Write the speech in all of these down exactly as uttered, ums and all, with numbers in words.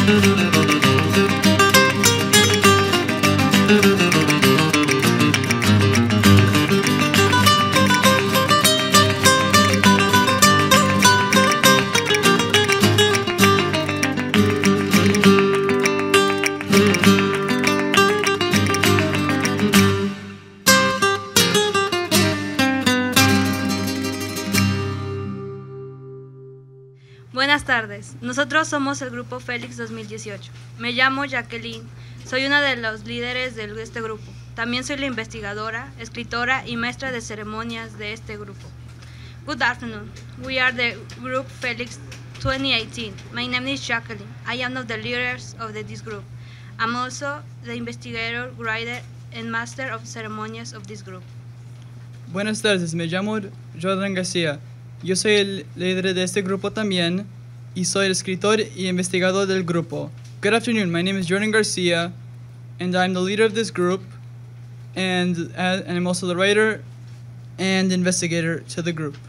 Buenas tardes, nosotros somos el grupo Félix dos mil dieciocho. Me llamo Jacqueline, soy una de los líderes de este grupo. También soy la investigadora, escritora y maestra de ceremonias de este grupo. Good afternoon, we are the group Félix twenty eighteen. My name is Jacqueline. I am one of the leaders of the, this group. I'm also the investigator, writer, and master of ceremonies of this group. Buenas tardes, me llamo Jordan García. Yo soy el líder de este grupo también y soy el escritor y investigador del grupo. Good afternoon, my name is Jordan Garcia and I'm the leader of this group and, uh, and I'm also the writer and investigator to the group.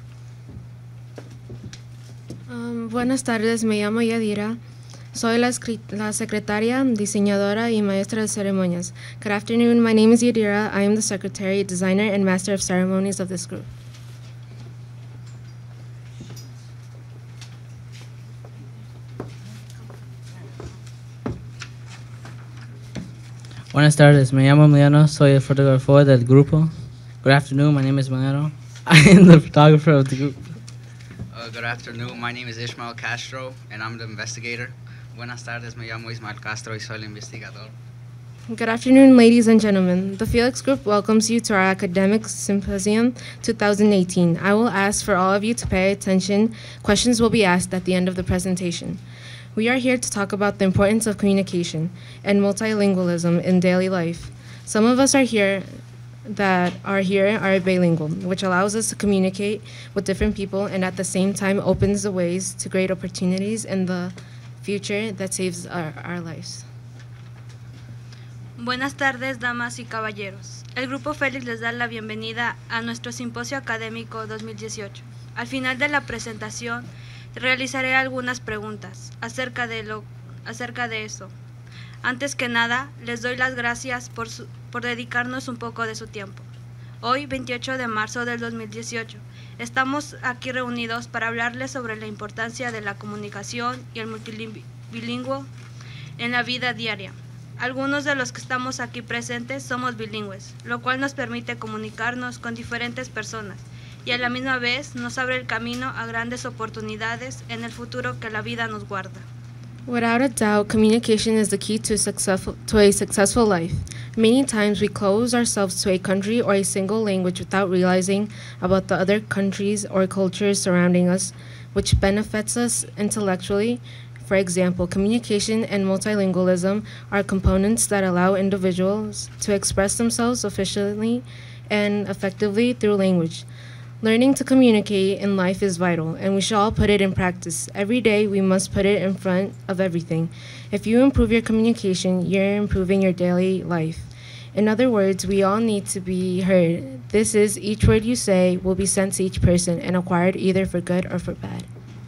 Um, buenas tardes, me llamo Yadira. Soy la, la secretaria, diseñadora y maestra de ceremonias. Good afternoon, my name is Yadira. I am the secretary, designer, and master of ceremonies of this group. Buenas tardes, me llamo Emiliano, soy el fotógrafo del grupo. Good afternoon, my name is Emiliano. I am the photographer of the group. Uh, good afternoon, my name is Ishmael Castro and I'm the investigator. Buenas tardes, me llamo Ismael Castro y soy el investigador. Good afternoon, ladies and gentlemen. The Felix Group welcomes you to our Academic Symposium twenty eighteen. I will ask for all of you to pay attention. Questions will be asked at the end of the presentation. We are here to talk about the importance of communication and multilingualism in daily life. Some of us are here that are here are bilingual, which allows us to communicate with different people and at the same time opens the ways to great opportunities in the future that saves our, our lives. Buenas tardes, damas y caballeros. El Grupo Félix les da la bienvenida a nuestro Simposio Académico dos mil dieciocho. Al final de la presentación, realizaré algunas preguntas acerca de, lo, acerca de eso. Antes que nada, les doy las gracias por, su, por dedicarnos un poco de su tiempo. Hoy, veintiocho de marzo del dos mil dieciocho, estamos aquí reunidos para hablarles sobre la importancia de la comunicación y el multilingüe en la vida diaria. Algunos de los que estamos aquí presentes somos bilingües, lo cual nos permite comunicarnos con diferentes personas y a la misma vez nos abre el camino a grandes oportunidades en el futuro que la vida nos guarda. Without a doubt, communication is the key to, successful, to a successful life. Many times we close ourselves to a country or a single language without realizing about the other countries or cultures surrounding us, which benefits us intellectually. For example, communication and multilingualism are components that allow individuals to express themselves efficiently and effectively through language. Learning to communicate in life is vital, and we should all put it in practice. Every day, we must put it in front of everything. If you improve your communication, you're improving your daily life. In other words, we all need to be heard. This is, each word you say will be sent to each person and acquired either for good or for bad.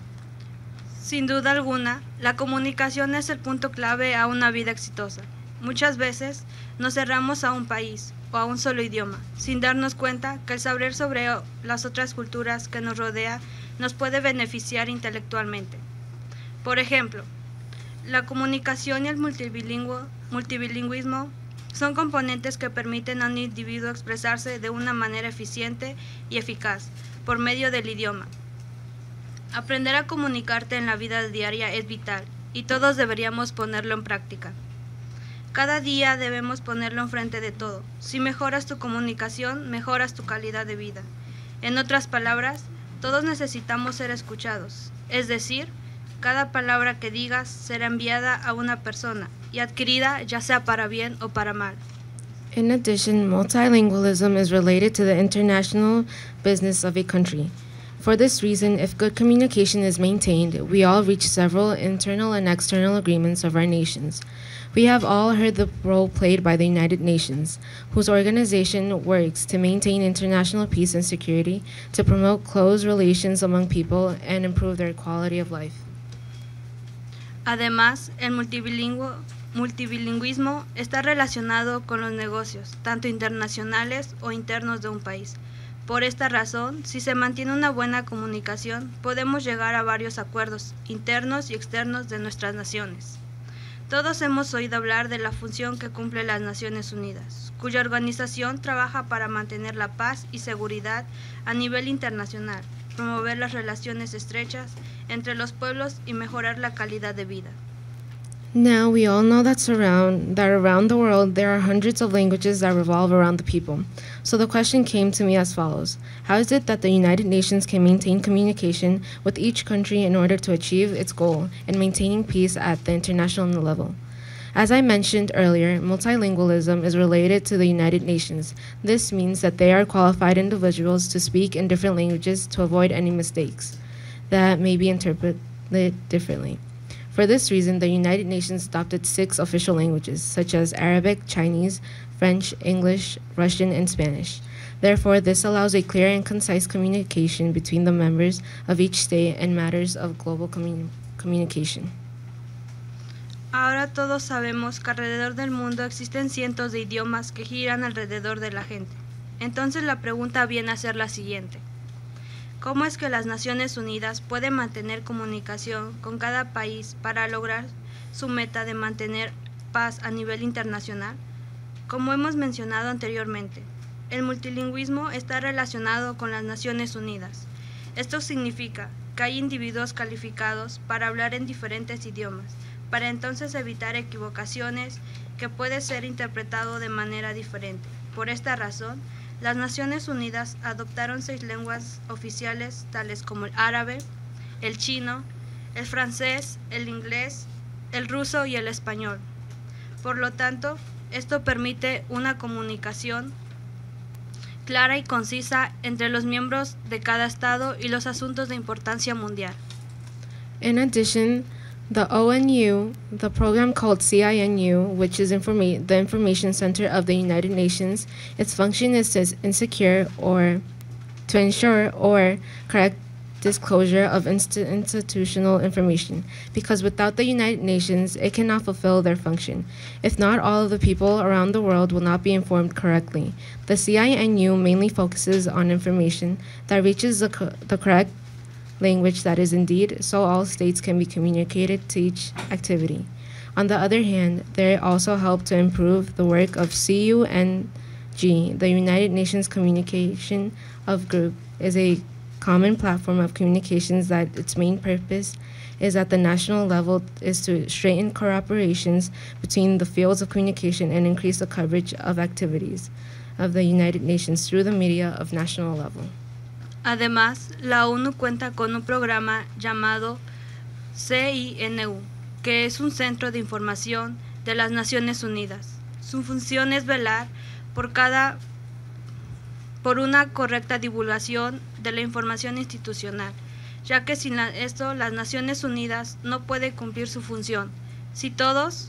Sin duda alguna, la comunicación es el punto clave a una vida exitosa. Muchas veces nos cerramos a un país o a un solo idioma, sin darnos cuenta que el saber sobre las otras culturas que nos rodea nos puede beneficiar intelectualmente. Por ejemplo, la comunicación y el multilingüe, multilingüismo son componentes que permiten a un individuo expresarse de una manera eficiente y eficaz por medio del idioma. Aprender a comunicarte en la vida diaria es vital y todos deberíamos ponerlo en práctica. Cada día debemos ponerlo enfrente de todo. Si mejoras tu comunicación, mejoras tu calidad de vida. En otras palabras, todos necesitamos ser escuchados. Es decir, cada palabra que digas será enviada a una persona y adquirida ya sea para bien o para mal. In addition, multilingualism is related to the international business of a country. For this reason, if good communication is maintained, we all reach several internal and external agreements of our nations. We have all heard the role played by the United Nations, whose organization works to maintain international peace and security, to promote close relations among people, and improve their quality of life. Además, el multilingüe- multilingüismo está relacionado con los negocios, tanto internacionales o internos de un país. Por esta razón, si se mantiene una buena comunicación, podemos llegar a varios acuerdos internos y externos de nuestras naciones. Todos hemos oído hablar de la función que cumple las Naciones Unidas, cuya organización trabaja para mantener la paz y seguridad a nivel internacional, promover las relaciones estrechas entre los pueblos y mejorar la calidad de vida. Now, we all know that, surround, that around the world there are hundreds of languages that revolve around the people. So the question came to me as follows. How is it that the United Nations can maintain communication with each country in order to achieve its goal in maintaining peace at the international level? As I mentioned earlier, multilingualism is related to the United Nations. This means that they are qualified individuals to speak in different languages to avoid any mistakes that may be interpreted differently. For this reason, the United Nations adopted six official languages, such as Arabic, Chinese, French, English, Russian, and Spanish. Therefore, this allows a clear and concise communication between the members of each state in matters of global commun- communication. Ahora todos sabemos que alrededor del mundo existen cientos de idiomas que giran alrededor de la gente. Entonces la pregunta viene a ser la siguiente. ¿Cómo es que las Naciones Unidas pueden mantener comunicación con cada país para lograr su meta de mantener paz a nivel internacional? Como hemos mencionado anteriormente, el multilingüismo está relacionado con las Naciones Unidas. Esto significa que hay individuos calificados para hablar en diferentes idiomas, para entonces evitar equivocaciones que puede ser interpretado de manera diferente. Por esta razón, las Naciones Unidas adoptaron seis lenguas oficiales tales como el árabe, el chino, el francés, el inglés, el ruso y el español. Por lo tanto, esto permite una comunicación clara y concisa entre los miembros de cada estado y los asuntos de importancia mundial. In addition, the O N U, the program called C I N U, which is informa- the Information Center of the United Nations, its function is to insecure or to ensure or correct disclosure of inst- institutional information, because without the United Nations, it cannot fulfill their function. If not, all of the people around the world will not be informed correctly. The C I N U mainly focuses on information that reaches the, co- the correct language that is indeed, so all states can be communicated to each activity. On the other hand, they also help to improve the work of C U N G. The United Nations Communication of Group is a common platform of communications that its main purpose is at the national level is to strengthen cooperations between the fields of communication and increase the coverage of activities of the United Nations through the media of national level. Además, la ONU cuenta con un programa llamado C I N U, que es un centro de información de las Naciones Unidas. Su función es velar por cada por una correcta divulgación de la información institucional, ya que sin la, esto las Naciones Unidas no pueden cumplir su función. Si todos,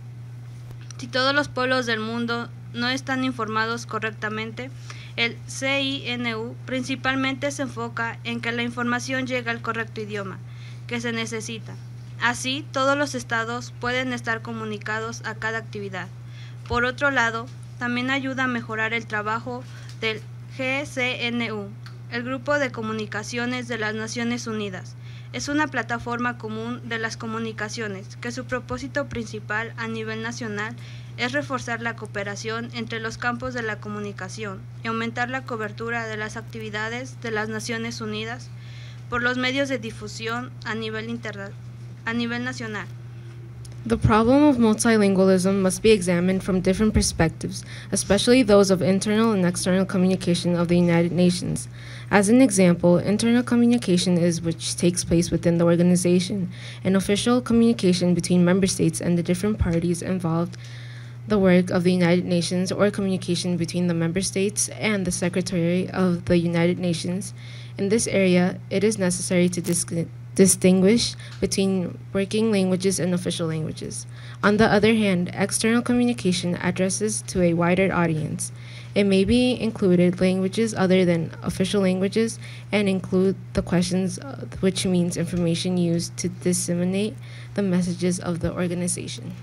si todos los pueblos del mundo no están informados correctamente, el C I N U principalmente se enfoca en que la información llegue al correcto idioma que se necesita. Así, todos los estados pueden estar comunicados a cada actividad. Por otro lado, también ayuda a mejorar el trabajo del G C N U, el Grupo de Comunicaciones de las Naciones Unidas. Es una plataforma común de las comunicaciones que su propósito principal a nivel nacional es reforzar la cooperación entre los campos de la comunicación y aumentar la cobertura de las actividades de las Naciones Unidas por los medios de difusión a nivel, interna- a nivel nacional. The problem of multilingualism must be examined from different perspectives, especially those of internal and external communication of the United Nations. As an example, internal communication is which takes place within the organization, and official communication between member states and the different parties involved the work of the United Nations, or communication between the member states and the Secretary of the United Nations. In this area, it is necessary to dis- distinguish between working languages and official languages. On the other hand, external communication addresses to a wider audience. It may be included languages other than official languages and include the questions, uh, which means information used to disseminate the messages of the organization.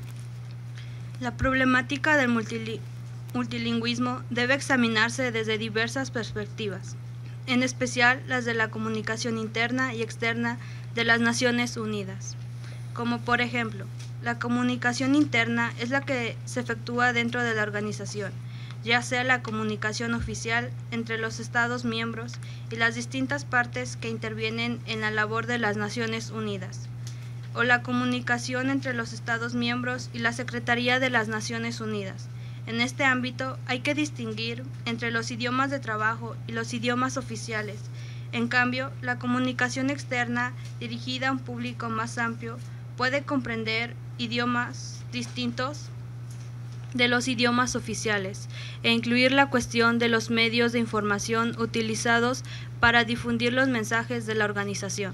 La problemática del multili- multilingüismo debe examinarse desde diversas perspectivas, en especial las de la comunicación interna y externa de las Naciones Unidas. Como por ejemplo, la comunicación interna es la que se efectúa dentro de la organización, ya sea la comunicación oficial entre los Estados miembros y las distintas partes que intervienen en la labor de las Naciones Unidas, o la comunicación entre los Estados miembros y la Secretaría de las Naciones Unidas. En este ámbito hay que distinguir entre los idiomas de trabajo y los idiomas oficiales. En cambio, la comunicación externa, dirigida a un público más amplio, puede comprender idiomas distintos de los idiomas oficiales e incluir la cuestión de los medios de información utilizados para difundir los mensajes de la organización.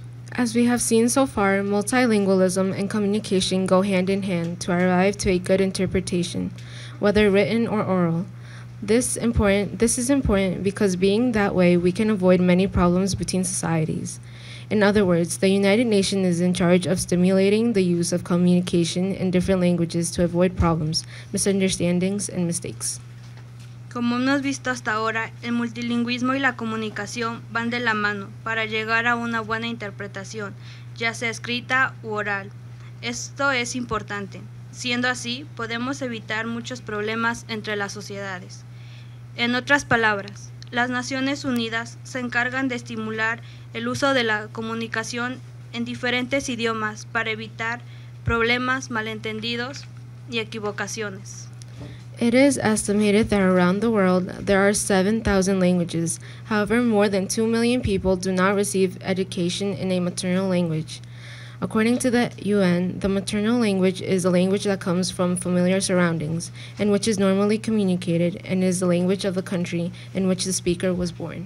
As we have seen so far, multilingualism and communication go hand in hand to arrive to a good interpretation, whether written or oral. This important this is important because being that way we can avoid many problems between societies. In other words, the United Nations is in charge of stimulating the use of communication in different languages to avoid problems, misunderstandings, and mistakes. Como hemos visto hasta ahora, el multilingüismo y la comunicación van de la mano para llegar a una buena interpretación, ya sea escrita u oral. Esto es importante. Siendo así, podemos evitar muchos problemas entre las sociedades. En otras palabras, las Naciones Unidas se encargan de estimular el uso de la comunicación en diferentes idiomas para evitar problemas, malentendidos y equivocaciones. It is estimated that around the world there are seven thousand languages. However, more than two million people do not receive education in a maternal language. According to the U N, the maternal language is a language that comes from familiar surroundings and which is normally communicated and is the language of the country in which the speaker was born.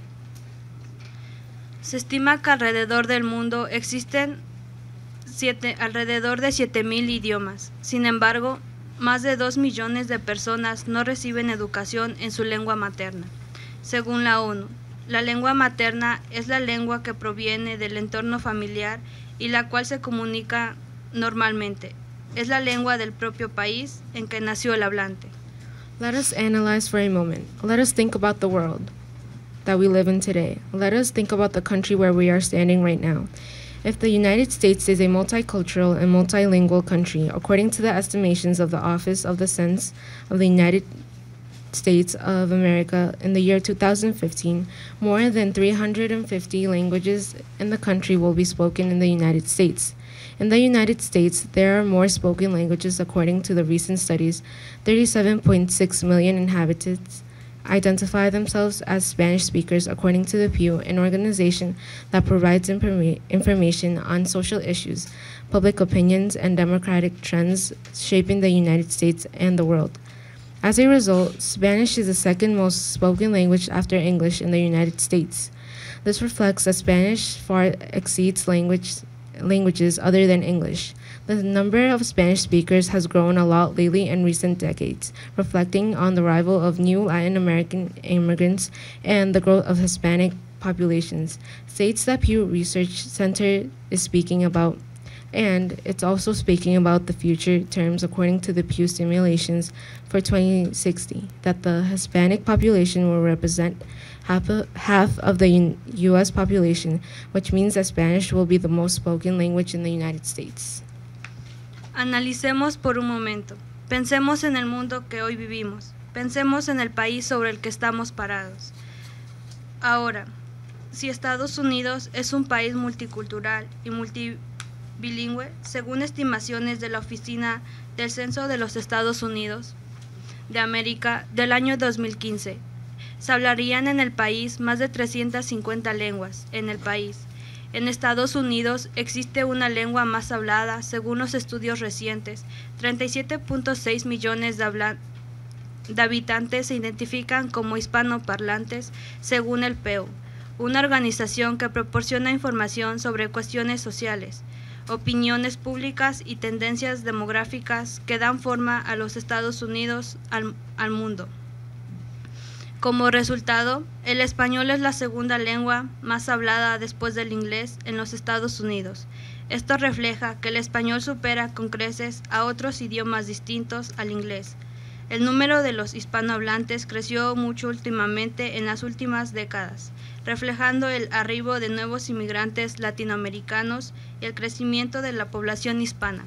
Se estima que alrededor del mundo existen siete, alrededor de siete mil idiomas. Sin embargo, más de dos millones de personas no reciben educación en su lengua materna. Según la ONU, la lengua materna es la lengua que proviene del entorno familiar y la cual se comunica normalmente. Es la lengua del propio país en que nació el hablante. Let us analyze for a moment. Let us think about the world that we live in today. Let us think about the country where we are standing right now. If the United States is a multicultural and multilingual country, according to the estimations of the Office of the Census of the United States of America in the year two thousand fifteen, more than three hundred fifty languages in the country will be spoken in the United States. In the United States, there are more spoken languages according to the recent studies. thirty-seven point six million inhabitants identify themselves as Spanish speakers according to the Pew, an organization that provides informa- information on social issues, public opinions, and democratic trends shaping the United States and the world. As a result, Spanish is the second most spoken language after English in the United States. This reflects that Spanish far exceeds language, languages other than English. The number of Spanish speakers has grown a lot lately in recent decades, reflecting on the arrival of new Latin American immigrants and the growth of Hispanic populations, states that Pew Research Center is speaking about. And it's also speaking about the future terms according to the Pew simulations for twenty sixty, that the Hispanic population will represent half of, half of the U S population, which means that Spanish will be the most spoken language in the United States. Analicemos por un momento. Pensemos en el mundo que hoy vivimos. Pensemos en el país sobre el que estamos parados. Ahora, si Estados Unidos es un país multicultural y multibilingüe, según estimaciones de la Oficina del Censo de los Estados Unidos de América del año dos mil quince, se hablarían en el país más de trescientas cincuenta lenguas en el país. En Estados Unidos existe una lengua más hablada, según los estudios recientes. treinta y siete punto seis millones de, habla- de habitantes se identifican como hispanoparlantes, según el P E U. una organización que proporciona información sobre cuestiones sociales, opiniones públicas y tendencias demográficas que dan forma a los Estados Unidos al, al mundo. Como resultado, el español es la segunda lengua más hablada después del inglés en los Estados Unidos. Esto refleja que el español supera con creces a otros idiomas distintos al inglés. El número de los hispanohablantes creció mucho últimamente en las últimas décadas, reflejando el arribo de nuevos inmigrantes latinoamericanos y el crecimiento de la población hispana,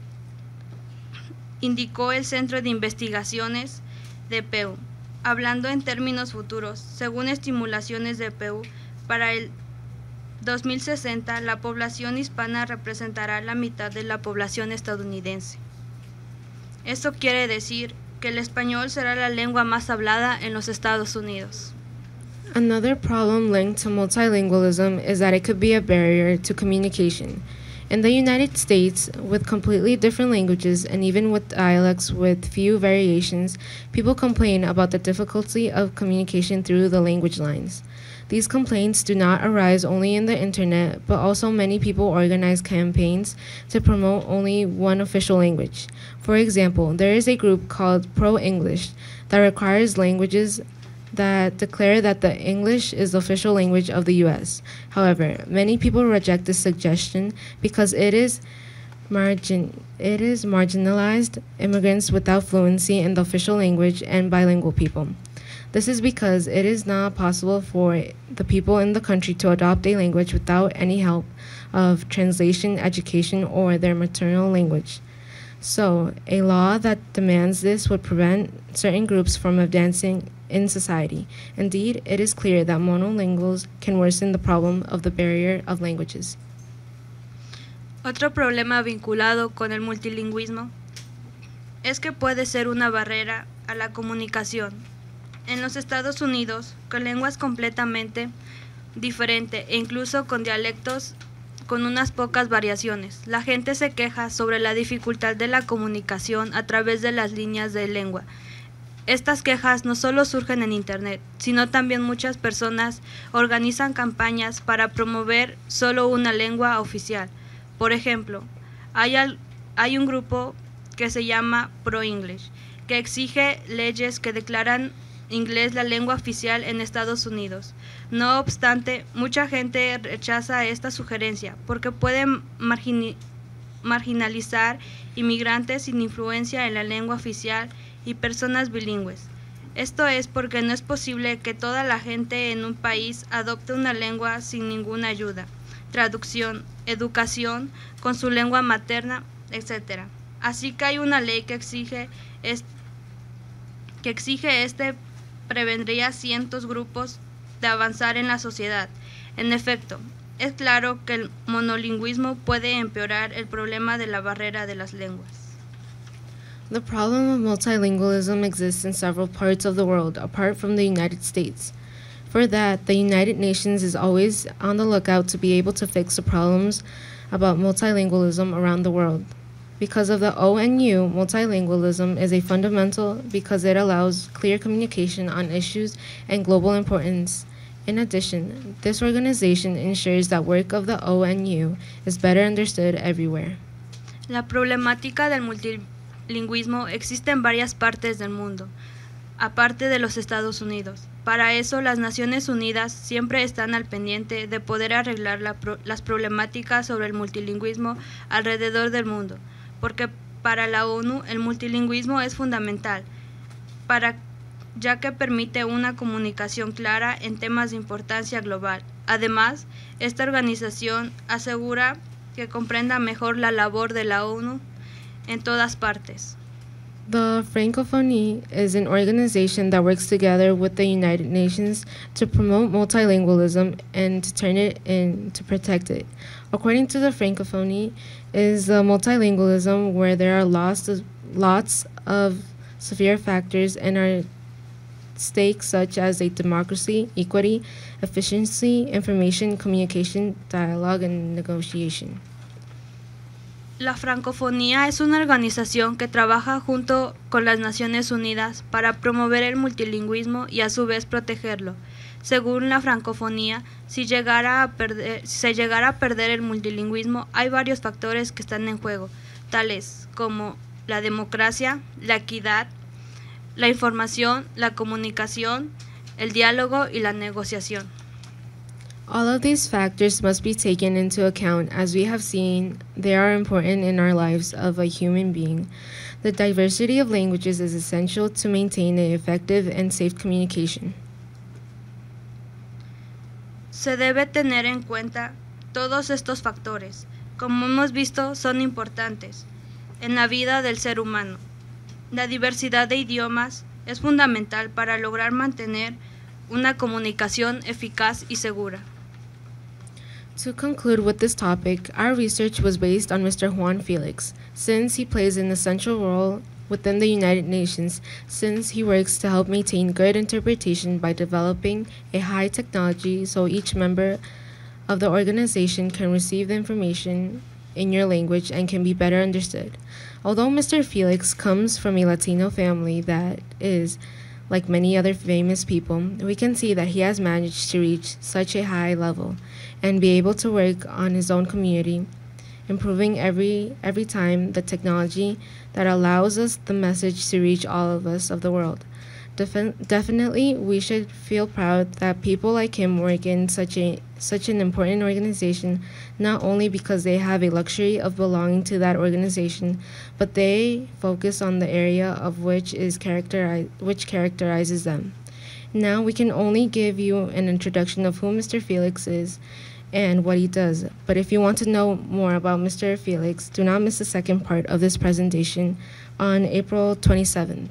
indicó el Centro de Investigaciones de P U. Hablando en términos futuros, según estimulaciones de P U, para el dos mil sesenta la población hispana representará la mitad de la población estadounidense. Esto quiere decir que el español será la lengua más hablada en los Estados Unidos. Another problem linked to multilingualism is that it could be a barrier to communication. In the United States, with completely different languages and even with dialects with few variations, people complain about the difficulty of communication through the language lines. These complaints do not arise only in the internet, but also many people organize campaigns to promote only one official language. For example, there is a group called Pro-English that requires languages that declare that the English is the official language of the U S. However, many people reject this suggestion because it is margin it is marginalized immigrants without fluency in the official language and bilingual people. This is because it is not possible for the people in the country to adopt a language without any help of translation, education, or their maternal language. So, a law that demands this would prevent certain groups from advancing in society. Indeed, it is clear that monolinguals can worsen the problem of the barrier of languages. Otro problema vinculado con el multilingüismo es que puede ser una barrera a la comunicación. En los Estados Unidos, con lenguas completamente diferentes e incluso con dialectos con unas pocas variaciones, la gente se queja sobre la dificultad de la comunicación a través de las líneas de lengua. Estas quejas no solo surgen en Internet, sino también muchas personas organizan campañas para promover solo una lengua oficial. Por ejemplo, hay, al, hay un grupo que se llama Pro-English, que exige leyes que declaran inglés la lengua oficial en Estados Unidos. No obstante, mucha gente rechaza esta sugerencia porque puede margin, marginalizar inmigrantes sin influencia en la lengua oficial y personas bilingües. Esto es porque no es posible que toda la gente en un país adopte una lengua sin ninguna ayuda, traducción, educación con su lengua materna, etcétera. Así que hay una ley que exige, es, que exige este prevendría cientos grupos de avanzar en la sociedad. En efecto, es claro que el monolingüismo puede empeorar el problema de la barrera de las lenguas. The problem of multilingualism exists in several parts of the world, apart from the United States. For that, the United Nations is always on the lookout to be able to fix the problems about multilingualism around the world. Because of the O N U, multilingualism is a fundamental because it allows clear communication on issues and global importance. In addition, this organization ensures that work of the O N U is better understood everywhere. La problemática del multilingüismo existe en varias partes del mundo, aparte de los Estados Unidos. Para eso, las Naciones Unidas siempre están al pendiente de poder arreglar la pro- las problemáticas sobre el multilingüismo alrededor del mundo, porque para la ONU el multilingüismo es fundamental, para, ya que permite una comunicación clara en temas de importancia global. Además, esta organización asegura que comprenda mejor la labor de la ONU en todas partes. The Francophonie is an organization that works together with the United Nations to promote multilingualism and to turn it in to protect it. According to the Francophonie, is uh, multilingualism where there are lots of, lots of severe factors and are stakes such as a democracy, equity, efficiency, information, communication, dialogue, and negotiation. La Francofonía es una organización que trabaja junto con las Naciones Unidas para promover el multilingüismo y a su vez protegerlo. Según la francofonía, si, llegara a perder, si se llegara a perder el multilingüismo, hay varios factores que están en juego, tales como la democracia, la equidad, la información, la comunicación, el diálogo y la negociación. All of these factors must be taken into account. As we have seen, they are important in our lives of a human being. The diversity of languages is essential to maintain an effective and safe communication. Se debe tener en cuenta todos estos factores. Como hemos visto, son importantes en la vida del ser humano. La diversidad de idiomas es fundamental para lograr mantener una comunicación eficaz y segura. To conclude with this topic, our research was based on Mister Juan Felix, since he plays an essential role within the United Nations, since he works to help maintain good interpretation by developing a high technology so each member of the organization can receive the information in your language and can be better understood. Although Mister Felix comes from a Latino family that is, like many other famous people, we can see that he has managed to reach such a high level and be able to work on his own community, improving every every time the technology that allows us the message to reach all of us of the world. Defi- definitely, we should feel proud that people like him work in such a such an important organization, not only because they have a luxury of belonging to that organization, but they focus on the area of which is characteri- which characterizes them. Now we can only give you an introduction of who Mister Felix is and what he does. But if you want to know more about Mister Felix, do not miss the second part of this presentation on April twenty-seventh.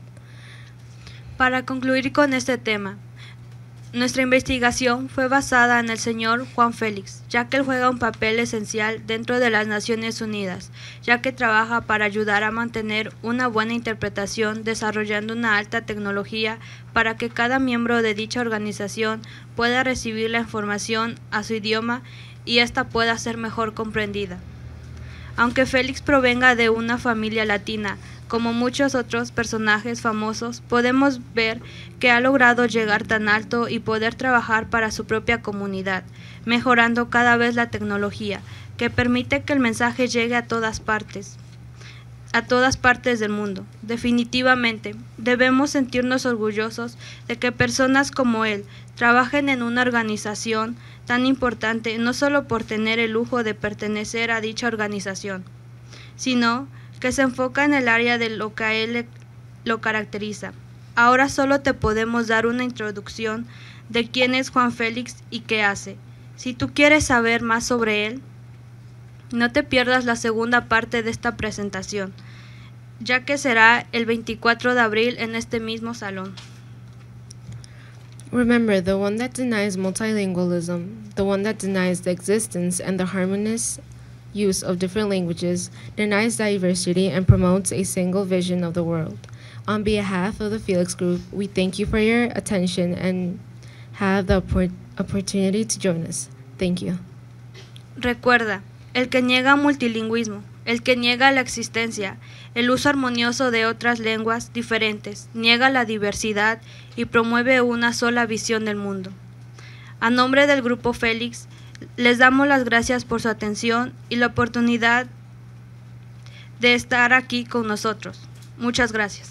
Para concluir con este tema, nuestra investigación fue basada en el señor Juan Félix, ya que él juega un papel esencial dentro de las Naciones Unidas, ya que trabaja para ayudar a mantener una buena interpretación desarrollando una alta tecnología para que cada miembro de dicha organización pueda recibir la información a su idioma y ésta pueda ser mejor comprendida. Aunque Félix provenga de una familia latina, como muchos otros personajes famosos, podemos ver que ha logrado llegar tan alto y poder trabajar para su propia comunidad, mejorando cada vez la tecnología, que permite que el mensaje llegue a todas partes, a todas partes del mundo. Definitivamente, debemos sentirnos orgullosos de que personas como él trabajen en una organización tan importante, no solo por tener el lujo de pertenecer a dicha organización, sino que se enfoca en el área de lo que a él lo caracteriza. Ahora solo te podemos dar una introducción de quién es Juan Félix y qué hace. Si tú quieres saber más sobre él, no te pierdas la segunda parte de esta presentación, ya que será el veinticuatro de abril en este mismo salón. Remember, the one that denies multilingualism, the one that denies the existence and the harmonious use of different languages, denies diversity, and promotes a single vision of the world. On behalf of the Felix Group, we thank you for your attention and have the oppor- opportunity to join us. Thank you. Recuerda, el que niega multilingüismo, el que niega la existencia, el uso armonioso de otras lenguas diferentes, niega la diversidad y promueve una sola visión del mundo. A nombre del Grupo Félix, les damos las gracias por su atención y la oportunidad de estar aquí con nosotros. Muchas gracias.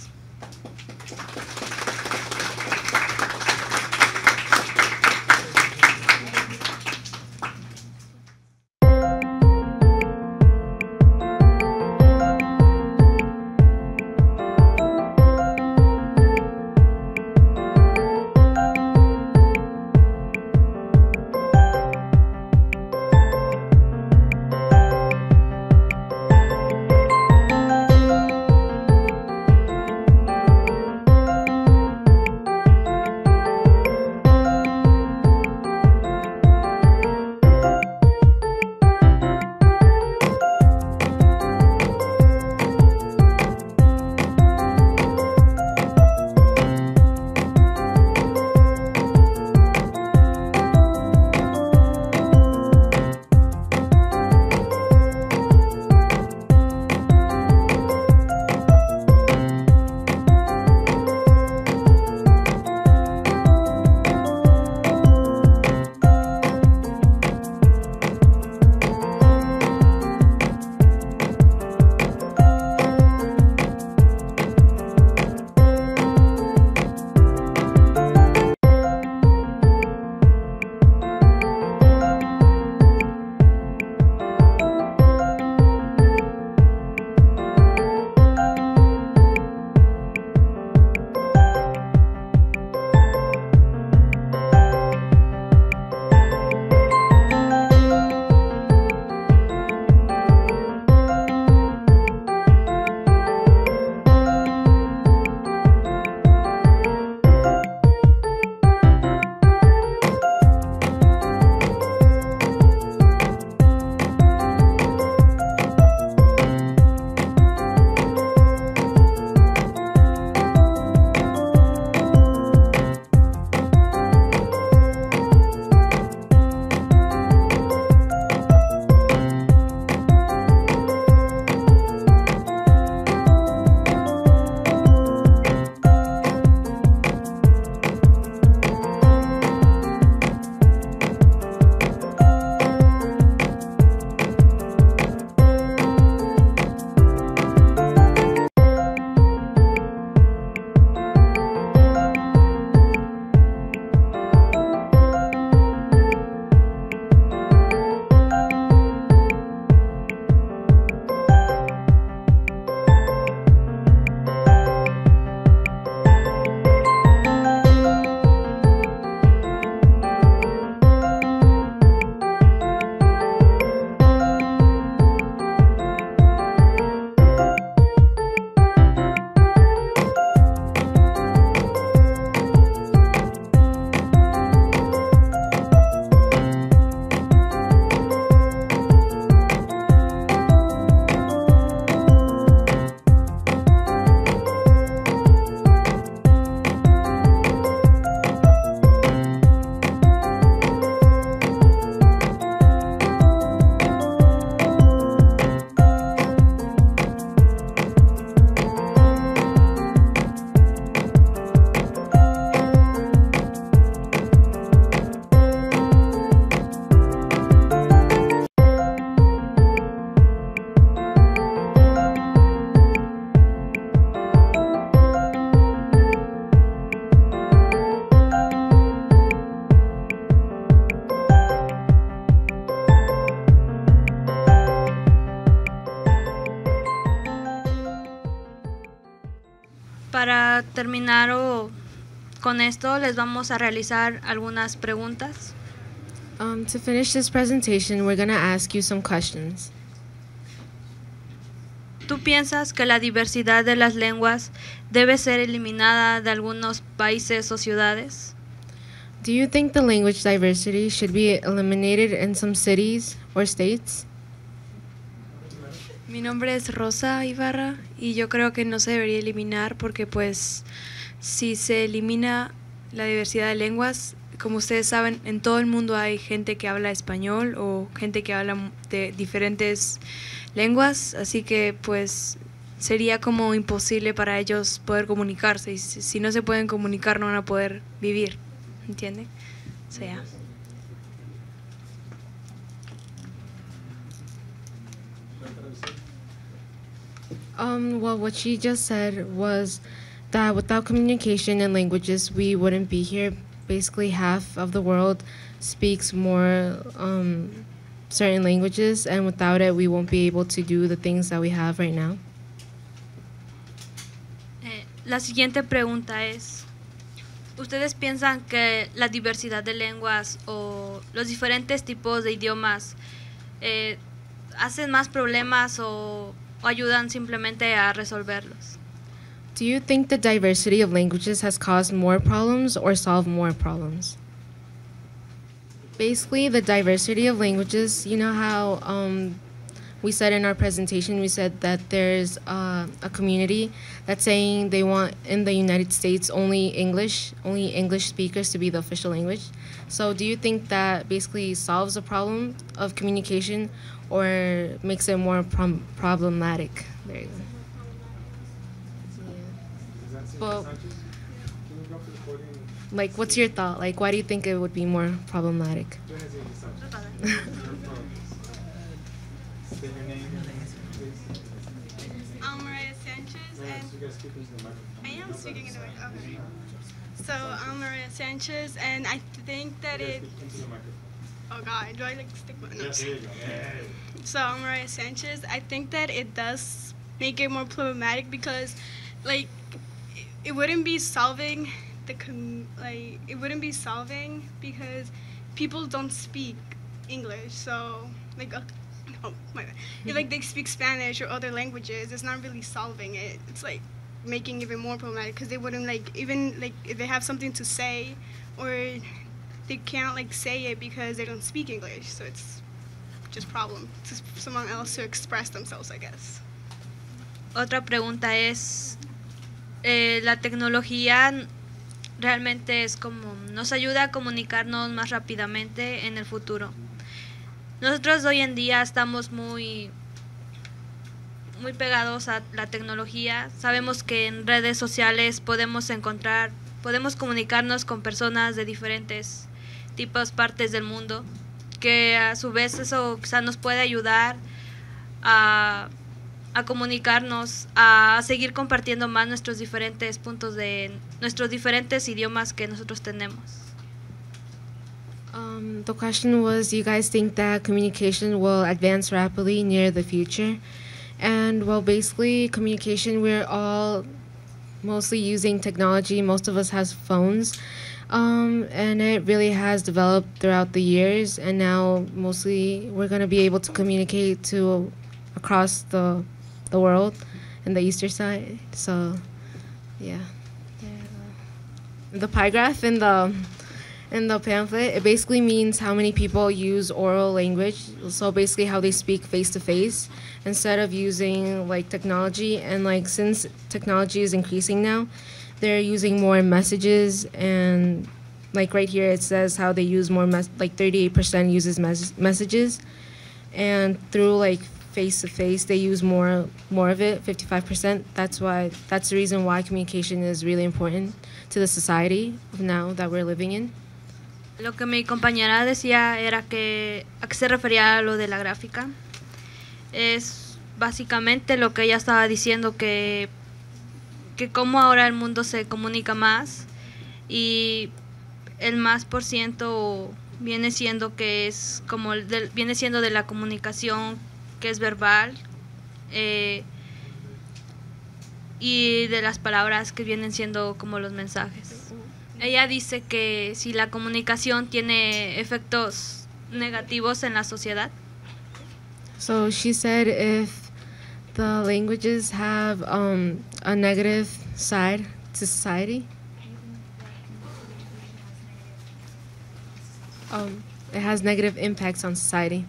Para terminar o, con esto, les vamos a realizar algunas preguntas. Um, to finish this presentation, we're going to ask you some questions. ¿Tú piensas que la diversidad de las lenguas debe ser eliminada de algunos países o ciudades? Do you think the language diversity should be eliminated in some cities or states? Mi nombre es Rosa Ibarra y yo creo que no se debería eliminar porque pues si se elimina la diversidad de lenguas, como ustedes saben, en todo el mundo hay gente que habla español o gente que habla de diferentes lenguas, así que pues sería como imposible para ellos poder comunicarse y si, si no se pueden comunicar no van a poder vivir, ¿entiende? O sea. Um, well, what she just said was that without communication and languages, we wouldn't be here. Basically, half of the world speaks more um, certain languages, and without it, we won't be able to do the things that we have right now. Eh, la siguiente pregunta es, ¿ustedes piensan que la diversidad de lenguas o los diferentes tipos de idiomas eh, hacen más problemas o, o ayudan simplemente a resolverlos? Do you think the diversity of languages has caused more problems or solved more problems? Basically, the diversity of languages, you know how um, we said in our presentation, we said that there's uh, a community that's saying they want in the United States only English, only English speakers to be the official language. So do you think that basically solves the problem of communication or makes it more prom- problematic? There you go. Well, like, what's your thought? Like, why do you think it would be more problematic? I'm Maria Sanchez, and I am speaking in the mic. Okay. So I'm Maria Sanchez, and I think that it. Oh God, do I like stick my nose? So I'm Maria Sanchez. I think that it does make it more problematic because, like, it, it wouldn't be solving the com- like it wouldn't be solving because people don't speak English. So like. Uh, Oh my God. If, like they speak Spanish or other languages, it's not really solving it. It's like making it even more problematic because they wouldn't like even like if they have something to say or they can't like say it because they don't speak English. So it's just problem. It's just someone else to express themselves, I guess. Otra pregunta es, eh, la tecnología realmente es como nos ayuda a comunicarnos más rápidamente en el futuro. Nosotros hoy en día estamos muy, muy pegados a la tecnología. Sabemos que en redes sociales podemos encontrar, podemos comunicarnos con personas de diferentes tipos, partes del mundo, que a su vez eso quizá nos puede ayudar a, a comunicarnos, a seguir compartiendo más nuestros diferentes puntos de, nuestros diferentes idiomas que nosotros tenemos. Um, the question was, do you guys think that communication will advance rapidly near the future? And well, basically, communication, we're all mostly using technology. Most of us has phones. Um, and it really has developed throughout the years. And now mostly we're going to be able to communicate to across the, the world in the eastern side. So, yeah. The pie graph in the... In the pamphlet, it basically means how many people use oral language, so basically how they speak face to face instead of using like technology. And like since technology is increasing now, they're using more messages, and like right here it says how they use more mes- like thirty-eight percent uses mes- messages, and through like face to face they use more more of it, fifty-five percent. That's why that's the reason why communication is really important to the society of now that we're living in. Lo que mi compañera decía era que a qué se refería a lo de la gráfica. Es básicamente lo que ella estaba diciendo, que, que cómo ahora el mundo se comunica más y el más por ciento viene siendo que es como el del, viene siendo de la comunicación que es verbal, eh, y de las palabras que vienen siendo como los mensajes. Ella dice que si la comunicación tiene efectos negativos en la sociedad. So she said if the languages have um, a negative side to society, um, it has negative impacts on society.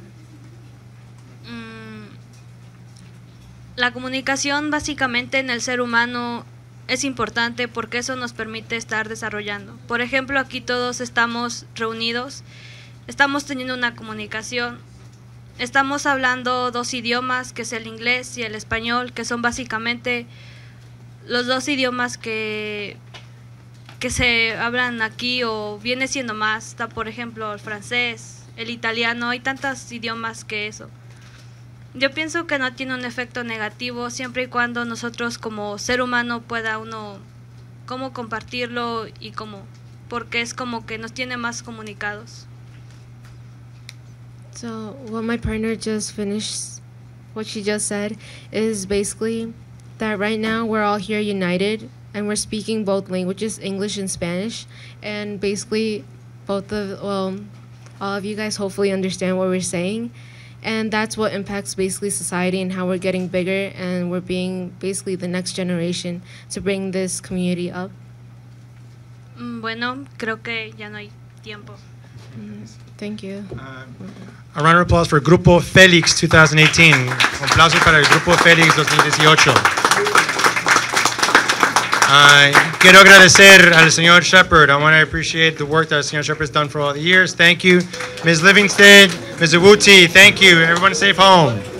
Mm, la comunicación básicamente en el ser humano es importante porque eso nos permite estar desarrollando. Por ejemplo, aquí todos estamos reunidos, estamos teniendo una comunicación, estamos hablando dos idiomas, que es el inglés y el español, que son básicamente los dos idiomas que, que se hablan aquí, o viene siendo más. Está, por ejemplo, el francés, el italiano, hay tantos idiomas que eso. Yo pienso que no tiene un efecto negativo siempre y cuando nosotros como ser humano pueda uno cómo compartirlo y cómo, porque es como que nos tiene más comunicados. So what my partner just finished, what she just said, is basically that right now we're all here united and we're speaking both languages, English and Spanish, and basically both of, well, all of you guys hopefully understand what we're saying. And that's what impacts basically society and how we're getting bigger and we're being basically the next generation to bring this community up. Bueno, creo que ya no hay tiempo. Mm, thank you. Uh, a round of applause for Grupo Félix twenty eighteen. Un aplauso para el Grupo Félix twenty eighteen. Uh, quiero agradecer al señor Shepard. I want to appreciate the work that señor Shepard has done for all the years. Thank you. Miz Livingston, Miz Awuti, thank you. Everyone safe home.